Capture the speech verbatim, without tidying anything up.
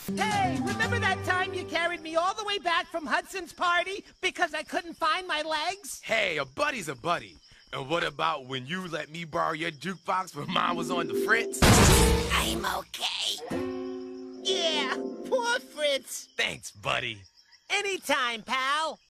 Hey, remember that time you carried me all the way back from Hudson's party because I couldn't find my legs? Hey, a buddy's a buddy. And what about when you let me borrow your jukebox when mine was on the fritz? I'm okay. Yeah, poor Fritz. Thanks, buddy. Anytime, pal.